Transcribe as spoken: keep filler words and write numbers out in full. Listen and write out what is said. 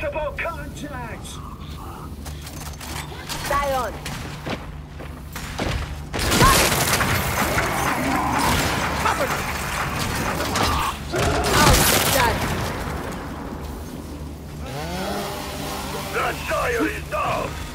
Visible contact! Stay on. Covered! Oh, The Sire is down!